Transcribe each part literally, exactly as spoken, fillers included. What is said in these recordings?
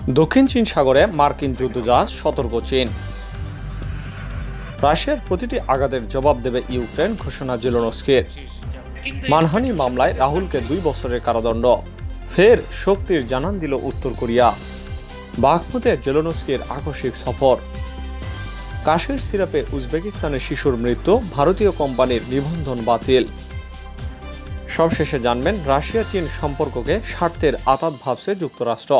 দক্ষিণ চীন সাগরে মার্কিন যুদ্ধজাহাজ, সতর্ক চীন। রাশিয়ার প্রতিটি আঘাতের জবাব দেবে ইউক্রেন, ঘোষণা জেলেনস্কির। মানহানি মামলায় রাহুলকে দুই বছরের কারাদণ্ড। ফের শক্তির জানান দিল উত্তর কোরিয়া। বাখমুতে জেলেনস্কির আকস্মিক সফর। কাশের সিরাপে উজবেকিস্তানের শিশুর মৃত্যু, ভারতীয় কোম্পানির নিবন্ধন বাতিল। সবশেষে জানবেন রাশিয়া চীন সম্পর্ককে স্বার্থের আঘাত ভাবছে যুক্তরাষ্ট্র।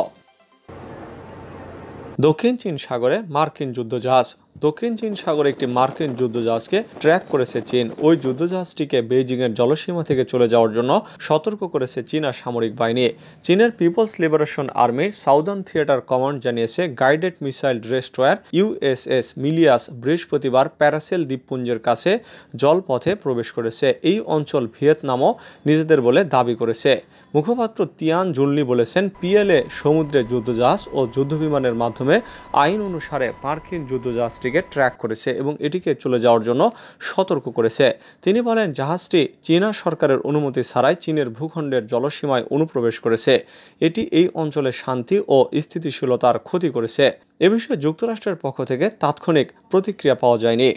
দক্ষিণ চীন সাগরে মার্কিন যুদ্ধজাহাজ। দক্ষিণ চীন সাগরে একটি মার্কিন যুদ্ধজাহাজকে ট্র্যাক করেছে চীন। ওই যুদ্ধজাহাজটিকে বেইজিংয়ের জলসীমা থেকে চলে যাওয়ার জন্য সতর্ক করেছে চীনা সামরিক বাহিনী। চীনের পিপলস লিবারেশন আর্মির সাউদার্ন থিয়েটার কমান্ড জানিয়েছে, guided missile destroyer USS Milius বৃহস্পতিবার প্যারাসেল দ্বীপপুঞ্জের কাছে জলপথে প্রবেশ করেছে। এই অঞ্চল ভিয়েতনামও নিজেদের বলে দাবি করেছে। মুখপাত্র তিয়ান জুনলি বলেছেন, পিএলএ সমুদ্রে যুদ্ধজাহাজ ও যুদ্ধবিমানের মাধ্যমে আইন অনুসারে মার্কিন যুদ্ধজাহাজ ট্র্যাক করেছে এবং এটিকে চলে যাওয়ার জন্য সতর্ক করেছে। তিনি বলেন, জাহাজটি চীনা সরকারের অনুমতি ছাড়াই চীনের ভূখণ্ডের জলসীমায় অনুপ্রবেশ করেছে। এটি এই অঞ্চলের শান্তি ও স্থিতিশীলতার ক্ষতি করেছে। এ বিষয়ে যুক্তরাষ্ট্রের পক্ষ থেকে তাৎক্ষণিক প্রতিক্রিয়া পাওয়া যায়নি।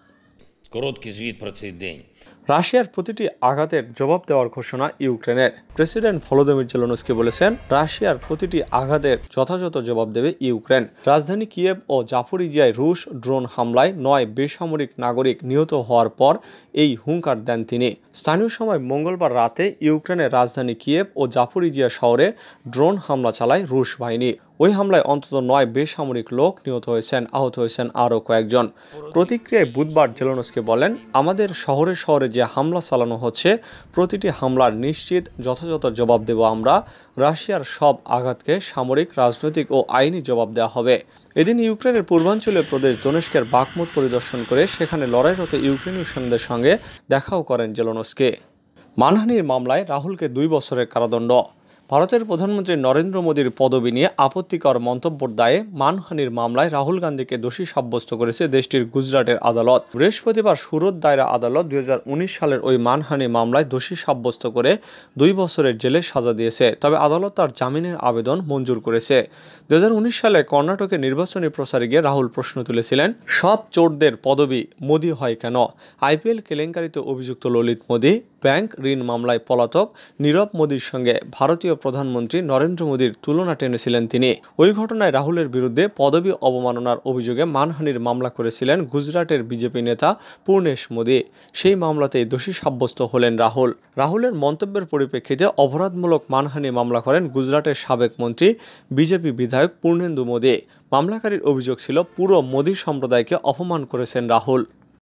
রাশিয়ার প্রতিটি আঘাতের জবাব দেওয়ার ঘোষণা ইউক্রেনের। প্রেসিডেন্ট ভলোদিমির জেলেনস্কি বলেছেন, রাশিয়ার প্রতিটি আঘাতের যথাযথ জবাব দেবে ইউক্রেন। রাজধানী কিয়েভ ও জাপোরিজিয়ায় রুশ ড্রোন হামলায় নয় বেসামরিক নাগরিক নিহত হওয়ার পর এই হুঙ্কার দেন তিনি। স্থানীয় সময় মঙ্গলবার রাতে ইউক্রেনের রাজধানী কিয়েভ ও জাপোরিজিয়া শহরে ড্রোন হামলা চালায় রুশ বাহিনী। ওই হামলায় অন্তত নয় বেসামরিক লোক নিহত হয়েছেন, আহত হয়েছেন আরও কয়েকজন। প্রতিক্রিয়ায় বুধবার জেলেনস্কি বলেন, আমাদের শহরে শহরে যে হামলা চালানো হচ্ছে, প্রতিটি হামলার নিশ্চিত যথাযথ জবাব দেব আমরা। রাশিয়ার সব আঘাতকে সামরিক, রাজনৈতিক ও আইনি জবাব দেওয়া হবে। এদিন ইউক্রেনের পূর্বাঞ্চলীয় প্রদেশ দোনেস্কের বাখমুত পরিদর্শন করে সেখানে লড়াইরত ইউক্রেনীয় সৈন্যদের সঙ্গে দেখাও করেন জেলেনস্কি। মানহানির মামলায় রাহুলকে দুই বছরের কারাদণ্ড। ভারতের প্রধানমন্ত্রী নরেন্দ্র মোদীর পদবি নিয়ে আপত্তিকর মন্তব্যের দায়ে মানহানির মামলায় রাহুল গান্ধীকে দোষী সাব্যস্ত করেছে দেশটির গুজরাটের আদালত। বৃহস্পতিবার সুরত দায়রা আদালত দুই হাজার উনিশ সালের ওই মানহানি মামলায় দোষী সাব্যস্ত করে দুই বছরের জেলের সাজা দিয়েছে। তবে আদালত তার জামিনের আবেদন মঞ্জুর করেছে। দুই হাজার উনিশ সালে কর্ণাটকে নির্বাচনী প্রচারে গিয়ে রাহুল প্রশ্ন তুলেছিলেন, সব চোরদের পদবি মোদী হয় কেন? আইপিএল কেলেঙ্কারিতে অভিযুক্ত ললিত মোদী, ব্যাংক ঋণ মামলায় পলাতক নীরব মোদীর সঙ্গে ভারতীয় প্রধানমন্ত্রী নরেন্দ্র মোদীর তুলনা টেনেছিলেন তিনি। ওই ঘটনায় রাহুলের বিরুদ্ধে পদবি অবমাননার অভিযোগে মানহানির মামলা করেছিলেন গুজরাটের বিজেপি নেতা পূর্ণেশ মোদী। সেই মামলাতেই দোষী সাব্যস্ত হলেন রাহুল। রাহুলের মন্তব্যের পরিপ্রেক্ষিতে অপরাধমূলক মানহানি মামলা করেন গুজরাটের সাবেক মন্ত্রী, বিজেপি বিধায়ক পূর্ণেন্দু মোদী। মামলাকারীর অভিযোগ ছিল, পুরো মোদী সম্প্রদায়কে অপমান করেছেন রাহুল।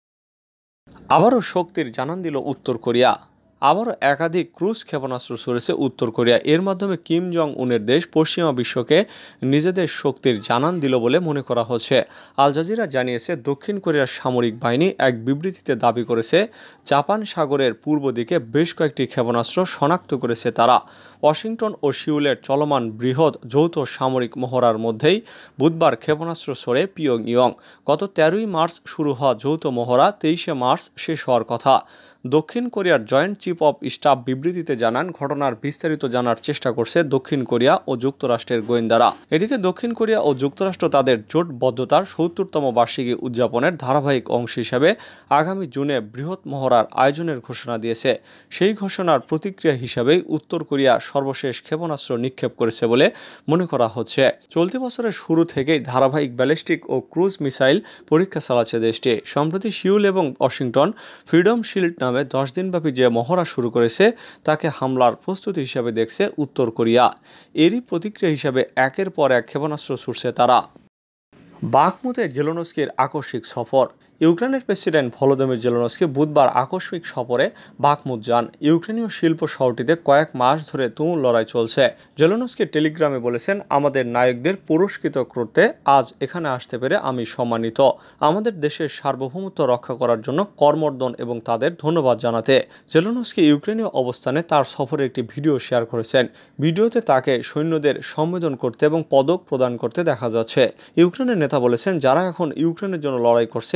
আবারও শক্তির জানান দিল উত্তর কোরিয়া। আবারও একাধিক ক্রুজ ক্ষেপণাস্ত্র ছুড়েছে উত্তর কোরিয়া। এর মাধ্যমে কিম জং উনের দেশ পশ্চিমা বিশ্বকে নিজেদের শক্তির জানান দিল বলে মনে করা হচ্ছে। আল জাজিরা জানিয়েছে, দক্ষিণ কোরিয়ার সামরিক বাহিনী এক বিবৃতিতে দাবি করেছে, জাপান সাগরের পূর্ব দিকে বেশ কয়েকটি ক্ষেপণাস্ত্র শনাক্ত করেছে তারা। ওয়াশিংটন ও সিউলের চলমান বৃহৎ যৌথ সামরিক মহড়ার মধ্যেই বুধবার ক্ষেপণাস্ত্র ছোড়ে পিয়ংইয়ং। গত তেরোই মার্চ শুরু হওয়া যৌথ মহড়া তেইশে মার্চ শেষ হওয়ার কথা। দক্ষিণ কোরিয়ার জয়েন্ট চিফ অব স্টাফ বিবৃতিতে জানান, ঘটনার বিস্তারিত জানার চেষ্টা করছে দক্ষিণ কোরিয়া ও যুক্তরাষ্ট্রের গোয়েন্দারা। এদিকে দক্ষিণ কোরিয়া ও যুক্তরাষ্ট্র তাদের জোটবদ্ধতার সত্তরতম বার্ষিকী উদযাপনের ধারাবাহিক অংশ হিসেবে আগামী জুনে বৃহৎ মহড়ার আয়োজনের ঘোষণা দিয়েছে। সেই ঘোষণার প্রতিক্রিয়া হিসাবেই উত্তর কোরিয়া সর্বশেষ ক্ষেপণাস্ত্র নিক্ষেপ করেছে বলে মনে করা হচ্ছে। চলতি বছরের শুরু থেকেই ধারাবাহিক ব্যালিস্টিক ও ক্রুজ মিসাইল পরীক্ষা চালাচ্ছে দেশটি। সম্প্রতি সিউল এবং ওয়াশিংটন ফ্রিডম শিল্ড নামে দশ দিনব্যাপী যে মহড়া শুরু করেছে, তাকে হামলার প্রস্তুতি হিসাবে দেখছে উত্তর কোরিয়া। এরই প্রতিক্রিয়া হিসাবে একের পর এক ক্ষেপণাস্ত্র ছুড়ছে তারা। বাখমুতে জেলেনস্কির আকস্মিক সফর। ইউক্রেনের প্রেসিডেন্ট ভলোদিমির জেলেনস্কি বুধবার আকস্মিক সফরে বাখমুত যান। ইউক্রেনীয় শিল্প শহরটিতে কয়েক মাস ধরে তুমুল লড়াই চলছে। জেলেনস্কি টেলিগ্রামে বলেছেন, আমাদের নায়কদের পুরস্কৃত করতে আজ এখানে আসতে পেরে আমি সম্মানিত। আমাদের দেশের সার্বভৌমত্ব রক্ষা করার জন্য কর্মর্দন এবং তাদের ধন্যবাদ জানাতে। জেলেনস্কি ইউক্রেনীয় অবস্থানে তার সফরে একটি ভিডিও শেয়ার করেছেন। ভিডিওতে তাকে সৈন্যদের সম্বোধন করতে এবং পদক প্রদান করতে দেখা যাচ্ছে। ইউক্রেনের নেতা বলেছেন, যারা এখন ইউক্রেনের জন্য লড়াই করছে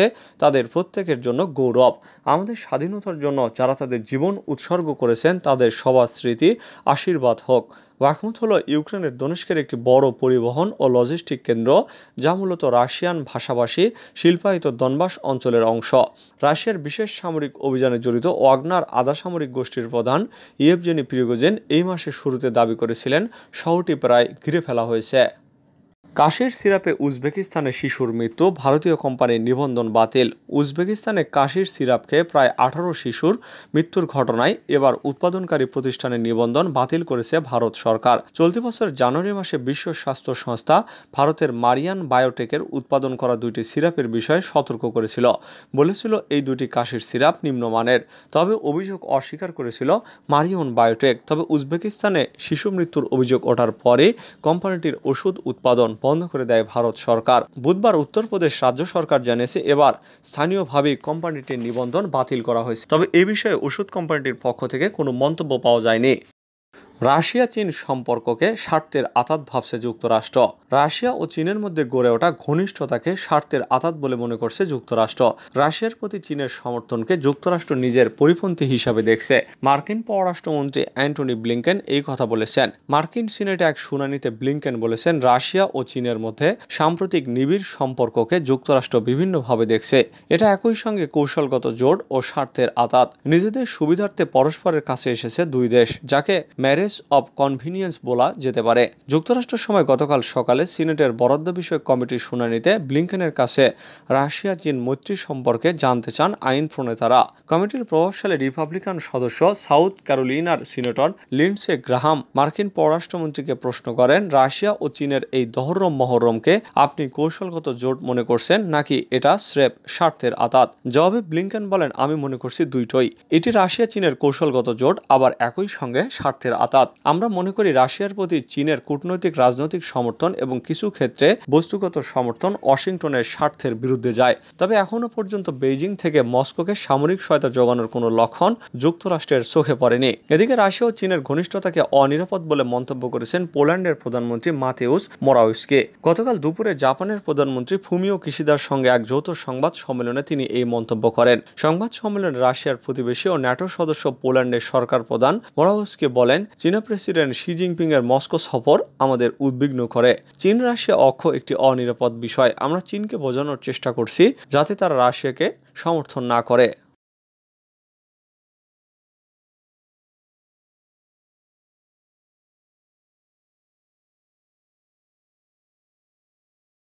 তাদের প্রত্যেকের জন্য গৌরব। আমাদের স্বাধীনতার জন্য যারা তাদের জীবন উৎসর্গ করেছেন তাদের সবার স্মৃতি আশীর্বাদ হোক। বাখমুত হলো ইউক্রেনের দোনেস্কের একটি বড় পরিবহন ও লজিস্টিক কেন্দ্র, যা মূলত রাশিয়ান ভাষাভাষী শিল্পায়িত দনবাস অঞ্চলের অংশ। রাশিয়ার বিশেষ সামরিক অভিযানে জড়িত ওয়াগনার আধা সামরিক গোষ্ঠীর প্রধান ইয়েভজেনি প্রিগোজিন এই মাসের শুরুতে দাবি করেছিলেন শহরটি প্রায় ঘিরে ফেলা হয়েছে। কাশির সিরাপে উজবেকিস্তানে শিশুর মৃত্যু, ভারতীয় কোম্পানির নিবন্ধন বাতিল। উজবেকিস্তানে কাশির সিরাপ খেয়ে প্রায় আঠারো শিশুর মৃত্যুর ঘটনায় এবার উৎপাদনকারী প্রতিষ্ঠানের নিবন্ধন বাতিল করেছে ভারত সরকার। চলতি বছর জানুয়ারি মাসে বিশ্ব স্বাস্থ্য সংস্থা ভারতের মারিয়ান বায়োটেকের উৎপাদন করা দুইটি সিরাপের বিষয়ে সতর্ক করেছিল, বলেছিল এই দুটি কাশির সিরাপ নিম্নমানের। তবে অভিযোগ অস্বীকার করেছিল মারিয়ন বায়োটেক। তবে উজবেকিস্তানে শিশু মৃত্যুর অভিযোগ ওঠার পরে কোম্পানিটির ওষুধ উৎপাদন বন্ধ করে দেয় ভারত সরকার। বুধবার উত্তরপ্রদেশ রাজ্য সরকার জানিয়েছে এবার স্থানীয়ভাবে কোম্পানিটির নিবন্ধন বাতিল করা হয়েছে। তবে এ বিষয়ে ওষুধ কোম্পানিটির পক্ষ থেকে কোনো মন্তব্য পাওয়া যায়নি। রাশিয়া চীন সম্পর্ককে স্বার্থের আঘাত ভাবছে যুক্তরাষ্ট্র। রাশিয়া ও চীনের মধ্যে গড়ে ওঠা ঘনিষ্ঠতাকে স্বার্থের আঘাত বলে মনে করছে যুক্তরাষ্ট্র। রাশিয়ার প্রতি চীনের সমর্থনকে যুক্তরাষ্ট্র নিজের পরিপন্থী হিসাবে দেখছে। মার্কিন পররাষ্ট্রমন্ত্রী অ্যান্টনি ব্লিংকেন এই কথা বলেছেন। মার্কিন সিনেটে এক শুনানিতে ব্লিংকেন বলেছেন, রাশিয়া ও চীনের মধ্যে সাম্প্রতিক নিবিড় সম্পর্ককে যুক্তরাষ্ট্র বিভিন্নভাবে দেখছে। এটা একই সঙ্গে কৌশলগত জোট ও স্বার্থের আঘাত। নিজেদের সুবিধার্থে পরস্পরের কাছে এসেছে দুই দেশ, যাকে ম্যারেজ অব কনভিনিয়েন্স বলা যেতে পারে। যুক্তরাষ্ট্রের সময় গতকাল সকালে সিনেটের বরাদ্দ বিষয়ক কমিটির শুনানিতে ব্লিংকেনের কাছে রাশিয়া চীন মৈত্রী সম্পর্কে জানতে চান আইন প্রণেতারা। কমিটির প্রভাবশালী রিপাবলিকান সদস্য সাউথ ক্যারোলিনার সিনেটর লিন্ডসে গ্রাহাম মার্কিন পররাষ্ট্রমন্ত্রীকে প্রশ্ন করেন, রাশিয়া ও চীনের এই দহরম মহরমকে আপনি কৌশলগত জোট মনে করছেন নাকি এটা স্রেফ স্বার্থের আঘাত? জবাবে ব্লিংকেন বলেন, আমি মনে করছি দুইটোই। এটি রাশিয়া চীনের কৌশলগত জোট, আবার একই সঙ্গে স্বার্থের আঘাত। আমরা মনে করি রাশিয়ার প্রতি চীনের কূটনৈতিক রাজনৈতিক সমর্থন এবং কিছু ক্ষেত্রে বস্তুগত সমর্থন ওয়াশিংটনের স্বার্থের বিরুদ্ধে যায়। তবে এখনো পর্যন্ত বেইজিং থেকে মস্কোকে সামরিক সহায়তা যোগানোর কোনো লক্ষণ যুক্তরাষ্ট্রের চোখে পড়েনি। এদিকে রাশিয়া ও চীনের ঘনিষ্ঠতাকে অনিরাপদ বলে মন্তব্য করেছেন পোল্যান্ডের প্রধানমন্ত্রী মাতেউস মোরাউইস্কি। গতকাল দুপুরে জাপানের প্রধানমন্ত্রী ফুমিও কিশিদার সঙ্গে এক যৌথ সংবাদ সম্মেলনে তিনি এই মন্তব্য করেন। সংবাদ সম্মেলনে রাশিয়ার প্রতিবেশী ও ন্যাটো সদস্য পোল্যান্ডের সরকার প্রধান মোরাউইস্কি বলেন, চীনা প্রেসিডেন্ট শি জিনপিং এর মস্কো সফর আমাদের উদ্বিগ্ন করে। চীন রাশিয়া অক্ষ একটি অনিরাপদ বিষয়। আমরা চীনকে বোঝানোর চেষ্টা করছি যাতে তারা রাশিয়াকে সমর্থন না করে।